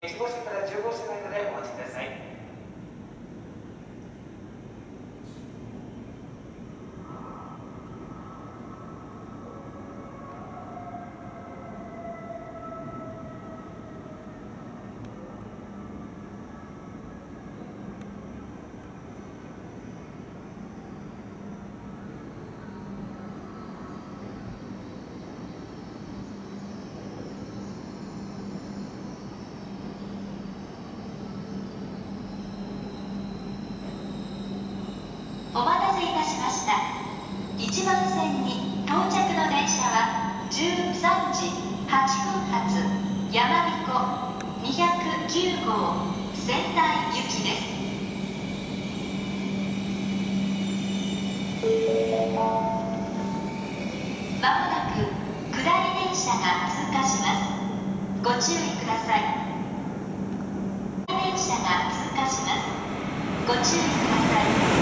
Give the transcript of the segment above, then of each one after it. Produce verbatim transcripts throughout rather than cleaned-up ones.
いち号車からじゅう号車の間でお待ちください。 お待たせいたしました。いちばん線に到着の電車はじゅうさんじはっぷん発やまびこにひゃくきゅう号仙台行きです。まもなく下り電車が通過します。ご注意ください。電車が通過します。ご注意ください。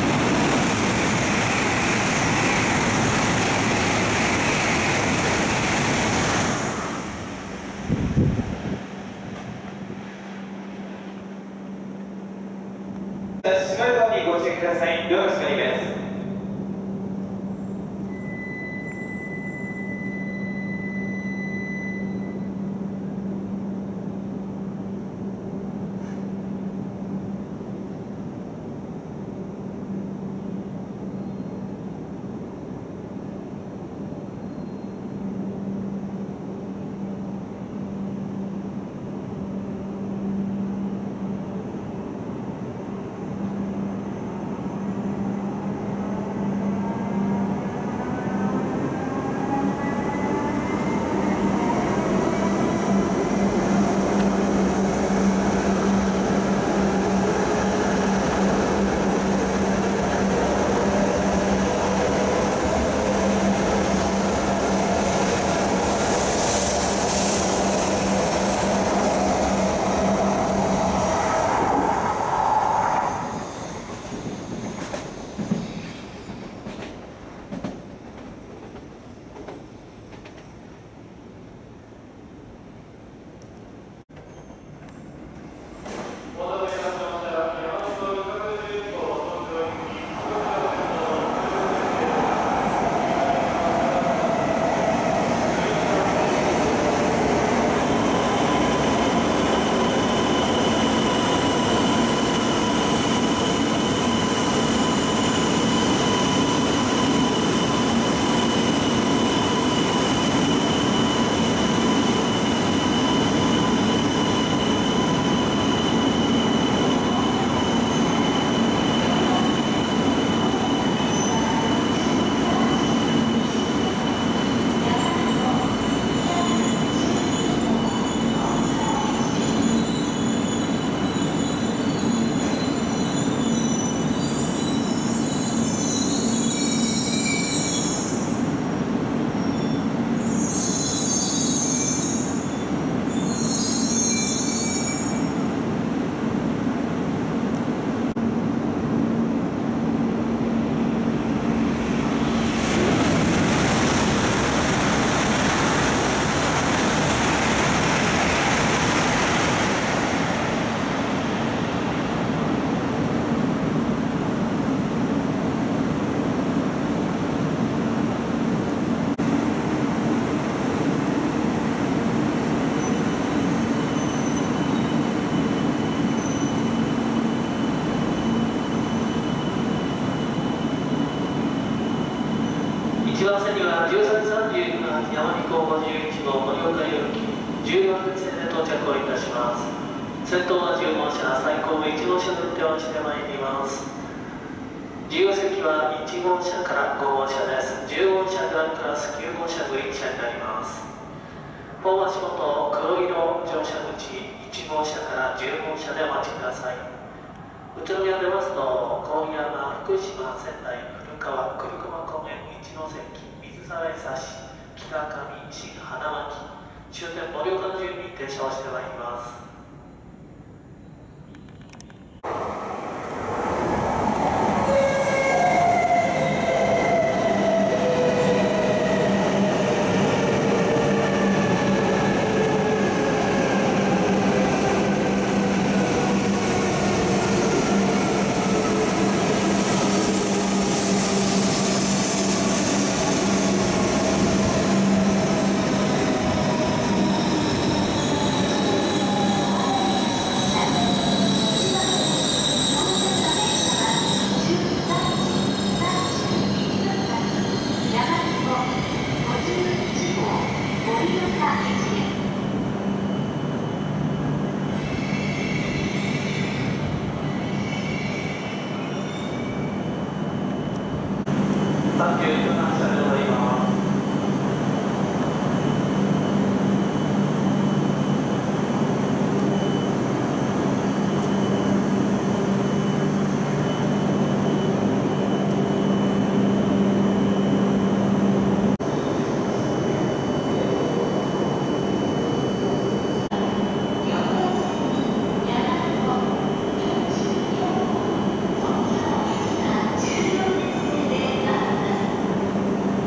閉まるドアにご注意ください。ドアが閉まります。 いちばん線にはじゅうさんじさんじゅうきゅう発やまびこごじゅういち号盛岡行きじゅうよん列線で到着をいたします。先頭はじゅう号車、最後部いち号車の運転をしてまいります。自由席はいち号車からご号車です。じゅう号車グランクラス、きゅう号車グリーン車になります。ホーム足元黒色乗車口いち号車からじゅう号車でお待ちください。宇都宮出ますと郡山、福島、仙台、古川、栗駒公園、一関、水沢江差し、北上、新花巻、終点盛岡の順に停車をしてまいります。 サンキュー、感謝でございます。 ご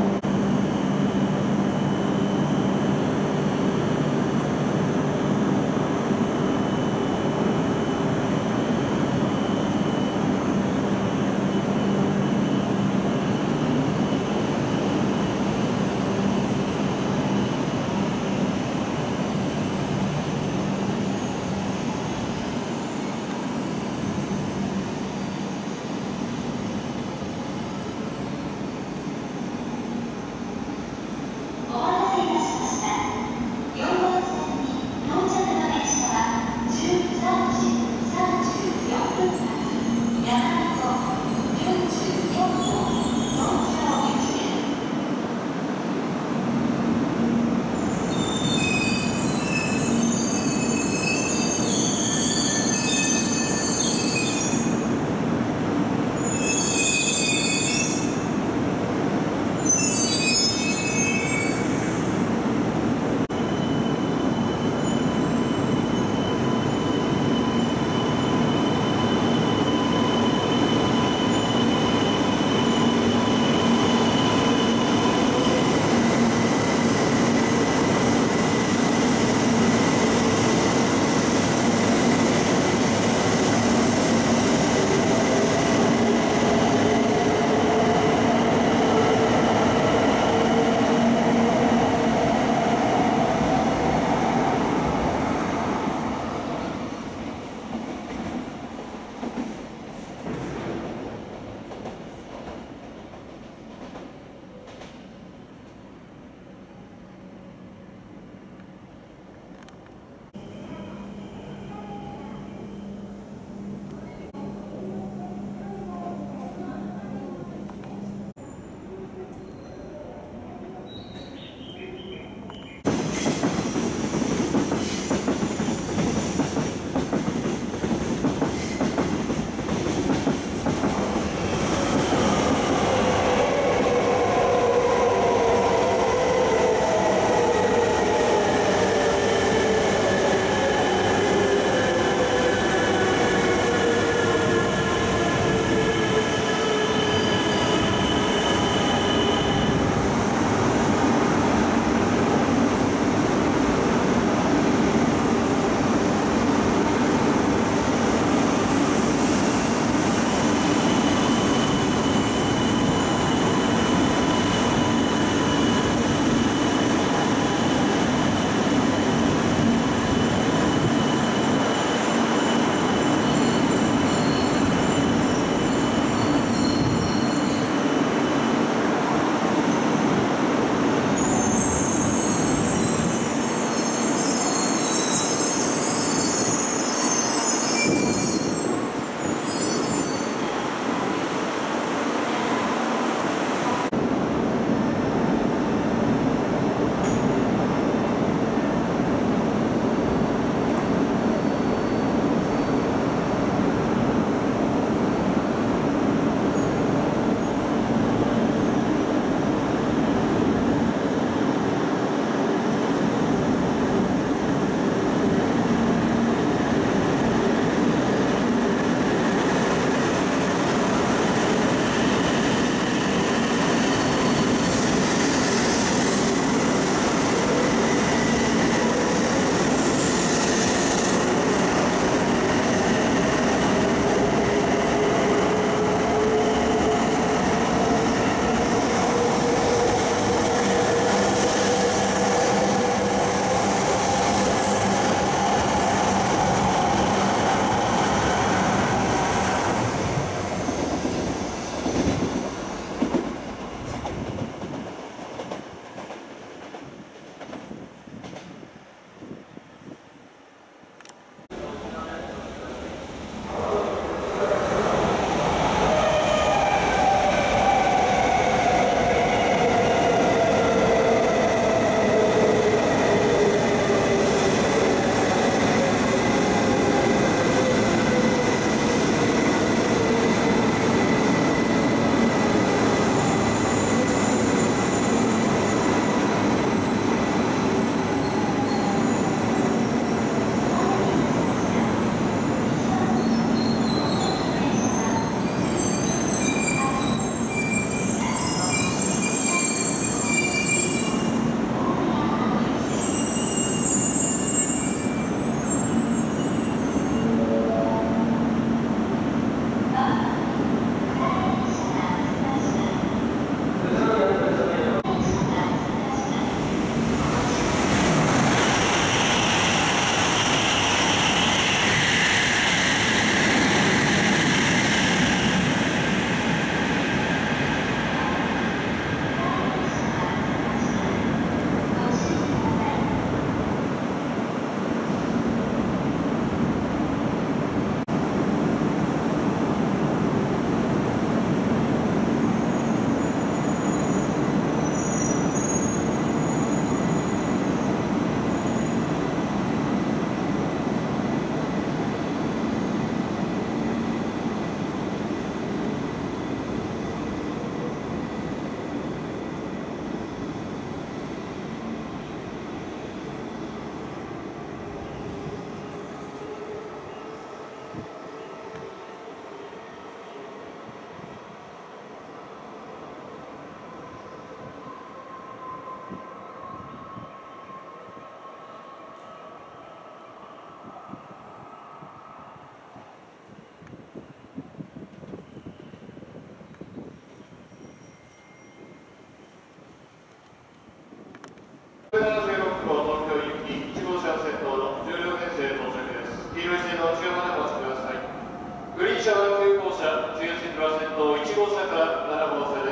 車はきゅう号車、自由席は先頭いち号車からなな号線です。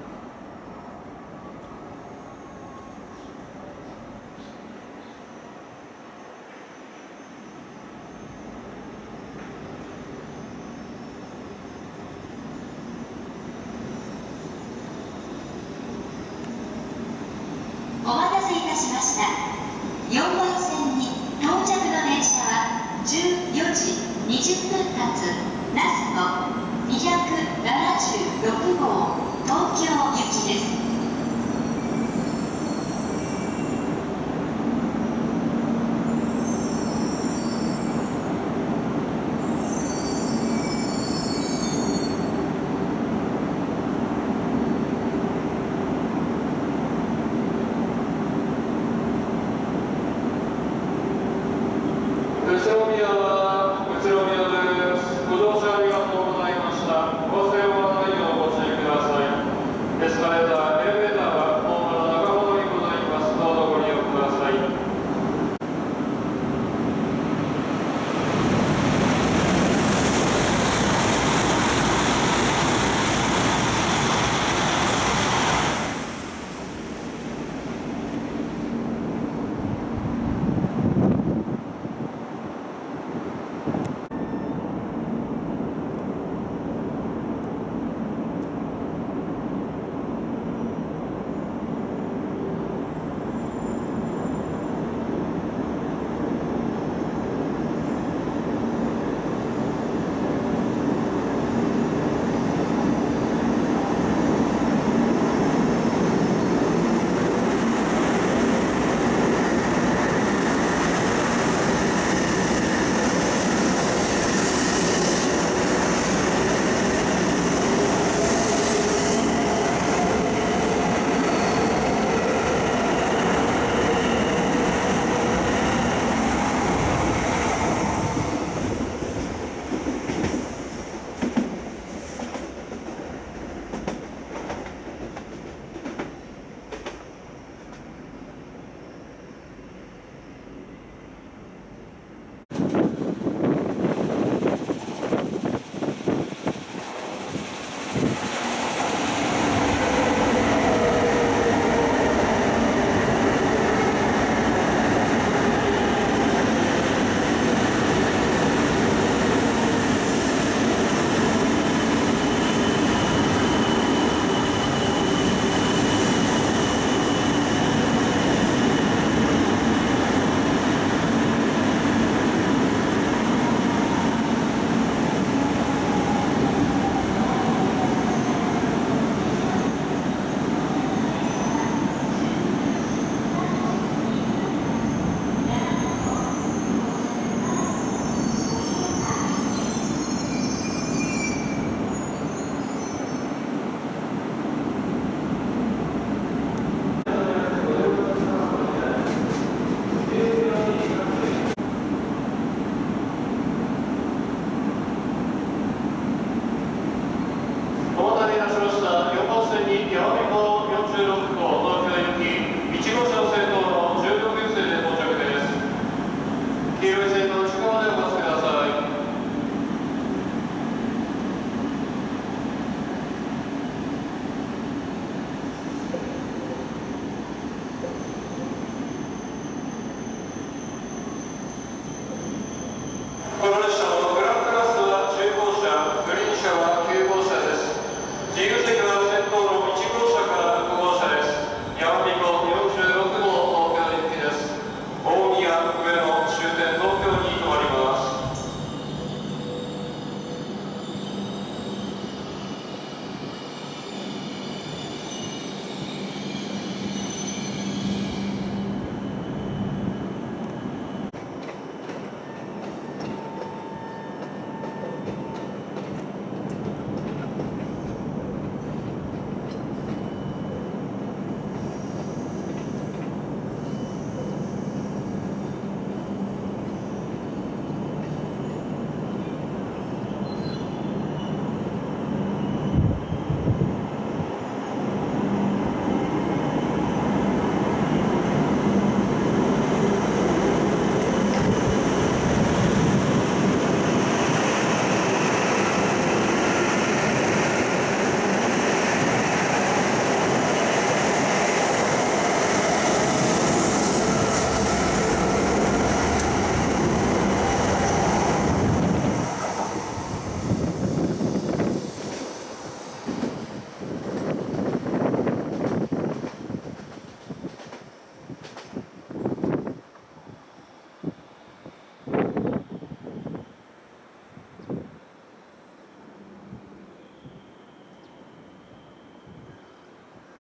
お待たせいたしました。よんばん線に到着の電車はじゅうよじにじゅっぷん発ナスのにひゃくななじゅうろく号東京行きです。 宇都宮は宇都宮です。ご乗車ありがとうございました。ご静まないようご注意ください。エスカレーター